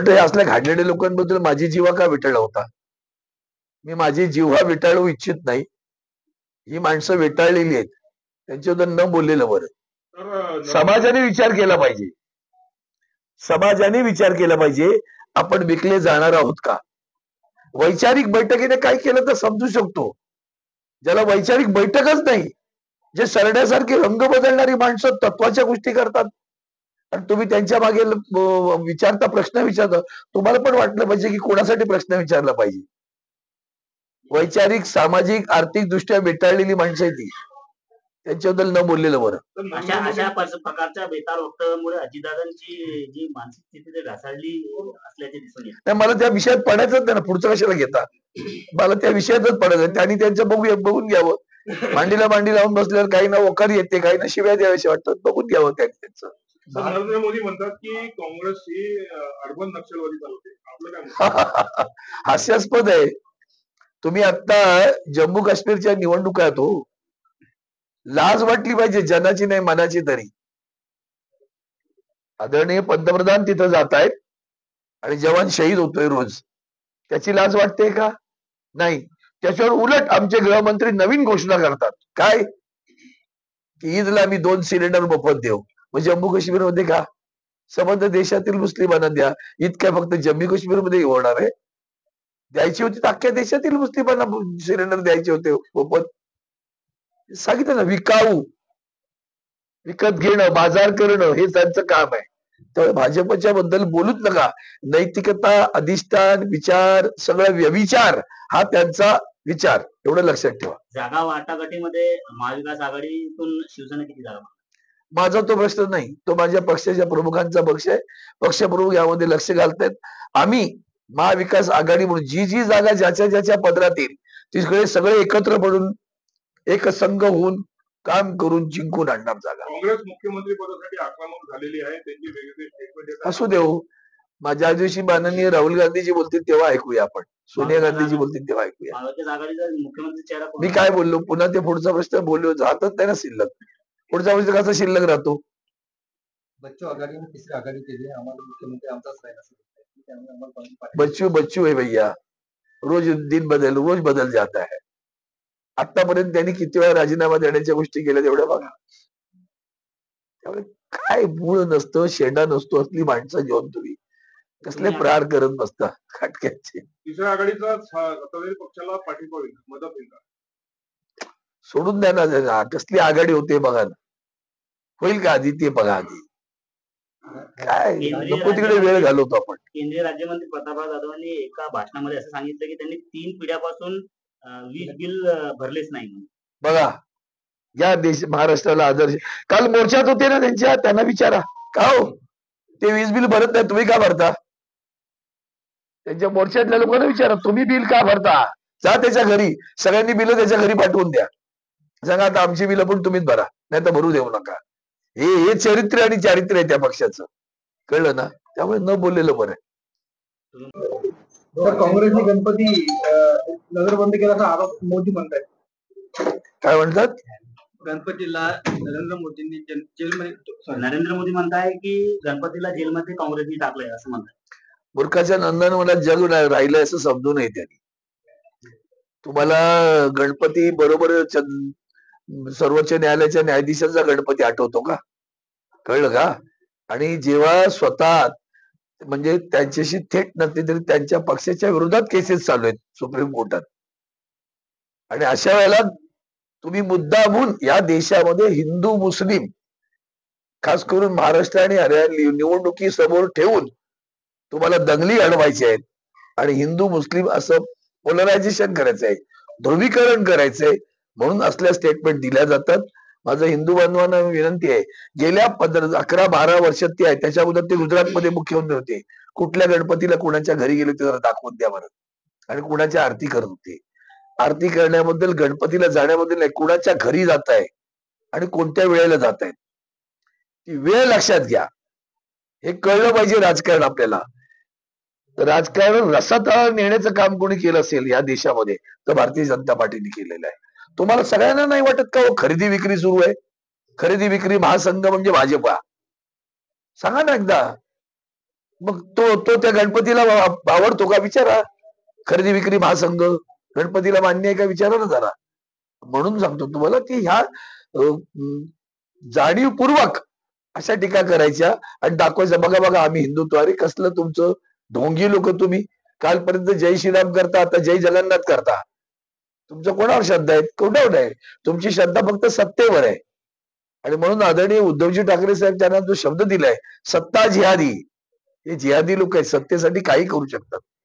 उलट हे असल्या घाडलेल्या लोकांबद्दल माझी जीवा का विटाळला होता? मी माझी जीवा विटाळू इच्छित नाही. ही माणसं विटाळलेली आहेत, त्यांच्याबद्दल न बोललेलं बरं. समाजाने विचार केला पाहिजे. समाजाने विचार केला पाहिजे, आपण विकले जाणार आहोत का? वैचारिक बैठकीने काय केलं तर समजू शकतो. ज्याला वैचारिक बैठकच नाही, जे सरड्यासारखी रंग बदलणारी माणसं तत्वाच्या गोष्टी करतात आणि तुम्ही त्यांच्या मागे विचारता, प्रश्न विचारता, तुम्हाला पण वाटलं पाहिजे की कोणासाठी प्रश्न विचारला पाहिजे. वैचारिक, सामाजिक, आर्थिक दृष्ट्या विटाळलेली माणसं आहे ती, त्यांच्याबद्दल न बोललेलं बरं. अशा प्रकारच्या बेताल वक्तव्यामुळे अजितदादांची जी मानसिक स्थिती ते ढासळली असल्याचे दिसून येते. नाही, मला त्या विषयात पडायचंच नाही ना, पुढचं कशाला घेता? मला त्या विषयातच पडायचं. त्यांनी त्यांचं बघून घ्यावं. मांडीला मांडी लावून बसल्यावर काही ना ओकार येते, काही ना शिव्या द्याव्याशी वाटतात, बघून घ्यावं त्यांचं. नरेंद्र मोदी म्हणतात की काँग्रेस ही अर्बन नक्षलवादी चालवते. आपलं काय? हास्यास्पद आहे. तुम्ही आता जम्मू काश्मीरच्या निवडणुका आहेत हो, लाज वाटली पाहिजे, जनाची नाही मनाची तरी. आदरणीय पंतप्रधान तिथं जात आहेत आणि जवान शहीद होतोय रोज, त्याची लाज वाटते का? नाही. त्याच्यावर उलट आमचे गृहमंत्री नवीन घोषणा करतात, काय की ईदला आम्ही 2 सिलेंडर मोफत देऊ. मग जम्मू काश्मीरमध्ये का? संबंध देशातील मुस्लिमांना द्या. ईद काय फक्त जम्मू काश्मीरमध्ये होणार आहे? द्यायची होती तर अख्ख्या देशातील मुस्लिमांना सिलेंडर द्यायचे होते मोफत. सांगितलं ना, विकाऊ, विकत घेणं, बाजार करणं हे त्यांचं काम आहे. त्यामुळे भाजपच्या बद्दल बोलूच नका. नैतिकता, अधिष्ठान, विचार, सगळं व्यविचार हा त्यांचा विचार, एवढं लक्षात ठेवा. जागा वाटाघाटीमध्ये महाविकास आघाडीतून शिवसेना किती जागा? माझा तो प्रश्न नाही, तो माझ्या पक्षाच्या प्रमुखांचा पक्ष आहे. पक्षप्रमुख यामध्ये लक्ष घालतायत. आम्ही महाविकास आघाडी म्हणून जी जागा ज्याच्या पदरात येईल तिकडे सगळे एकत्र पडून एक संघ होऊन काम करून जिंकून आणणार जागा. काँग्रेस मुख्यमंत्री पदासाठी आक्रमक झालेली आहे, त्यांची वेगवेगळी स्टेटमेंट असू देऊ. माझ्या दिवशी माननीय राहुल गांधीजी बोलतील तेव्हा ऐकूया आपण, सोनिया गांधीजी बोलतील तेव्हा ऐकूया. मुख्यमंत्री चेहरा मी काय बोललो? पुन्हा ते पुढचा प्रश्न बोललो, जातच नाही ना शिल्लक. पुढचा प्रश्न कसा शिल्लक राहतो? बच्चू आघाडीने तिसरी आघाडी केली, आम्हाला मुख्यमंत्री आमचाच राहील. बच्चू है भैया, रोज बदल जाता है. आतापर्यंत त्यांनी किती वेळा राजीनामा देण्याच्या गोष्टी केल्या तेवढ्या बघा. त्यामुळे काय मूळ नसतं, शेंडा नसतो, असली माणसं घेऊन तुम्ही कसले प्रहार करत बसता खाटक्याचे. तिसऱ्या आघाडीचा सत्ताधारी पक्षाला पाठिंबा होईल, मदत होईल का? सोडून द्या ना, कसली आघाडी होते बघा ना. होईल का आधी ते बघा. आधी काय नको तिकडे वेळ घालवतो आपण. केंद्रीय राज्यमंत्री प्रतापराव जाधवांनी एका भाषणामध्ये असं सांगितलं की त्यांनी 3 पिढ्यापासून वीज बिल भरलेच नाही. बघा, या महाराष्ट्राला आदर्श. काल मोर्चात होते ना त्यांना विचारा, का हो ते वीज बिल भरत नाही, तुम्ही का भरता? त्यांच्या मोर्चातल्या लोकांना विचारा, तुम्ही बिल का भरता? जा त्याच्या घरी, सगळ्यांनी बिल त्याच्या घरी पाठवून द्या. सांगा आता आमची बिल पण तुम्हीच भरा, नाही तर भरू देऊ नका. हे चरित्र आणि चारित्र्य आहे त्या पक्षाचं, कळलं ना? त्यामुळे न बोललेलं बरं आहे. काँग्रेसने गणपती नगरबंद केल्याचा आरोप मोदी म्हणतात. काय म्हणतात? गणपतीला नरेंद्र मोदी म्हणताय की गणपतीला जेलमध्ये काँग्रेसने टाकलंय असं म्हणतात. मूर्खाच्या नंदनवनात जग राहिलंय असं समजू नये त्यांनी. तुम्हाला गणपती बरोबर सर्वोच्च न्यायालयाच्या न्यायाधीशांचा गणपती आठवतो का? कळलं का? आणि जेव्हा स्वतः म्हणजे त्यांच्याशी थेट नसते तरी त्यांच्या पक्षाच्या विरोधात केसेस चालू आहेत सुप्रीम कोर्टात, आणि अशा वेळेला तुम्ही मुद्दामून या देशामध्ये हिंदू मुस्लिम खास करून महाराष्ट्र आणि हरियाणा निवडणुकी समोर ठेवून तुम्हाला दंगली अडवायची आहेत आणि हिंदू मुस्लिम असं पोलरायझेशन करायचंय, ध्रुवीकरण करायचंय, म्हणून असल्या स्टेटमेंट दिल्या जातात. माझं हिंदू बांधवांना विनंती आहे, गेल्या 11-12 वर्षात ते आहे, त्याच्याबद्दल ते गुजरातमध्ये मुख्यमंत्री होते. कुठल्या गणपतीला कुणाच्या घरी गेले ते जरा दाखवून द्या बरं, आणि कुणाच्या आरती करत होते. आरती करण्याबद्दल, गणपतीला जाण्याबद्दल नाही, कुणाच्या घरी जात आहे आणि कोणत्या वेळेला जात आहेत ती वेळ लक्षात घ्या. हे कळलं पाहिजे राजकारण आपल्याला. राजकारण रसातळावर नेण्याचं काम कोणी केलं असेल या देशामध्ये तर भारतीय जनता पार्टीने केलेलं आहे. तुम्हाला सगळ्यांना नाही वाटत का खरेदी विक्री सुरू आहे? खरेदी विक्री महासंघ म्हणजे भाजपा. सांगा ना एकदा, मग तो त्या गणपतीला आवडतो का विचारा. खरेदी विक्री महासंघ गणपतीला मान्य आहे का विचारा ना जरा. म्हणून सांगतो तुम्हाला की ह्या जाणीवपूर्वक अशा टीका करायच्या आणि दाखवायचं बघा बघा आम्ही हिंदुत्व. अरे कसलं तुमचं ढोंगी लोक तुम्ही. कालपर्यंत जय श्रीराम करता आता जय जगन्नाथ करता. तुमचं कोणावर श्रद्धा आहे. कोणावर आहे. तुमची श्रद्धा फक्त सत्तेवर आहे. आणि म्हणून आदरणीय उद्धवजी ठाकरे साहेब त्यांना जो शब्द दिलाय सत्ता जिहादी, हे जिहादी लोक आहेत. सत्तेसाठी काही करू शकतात.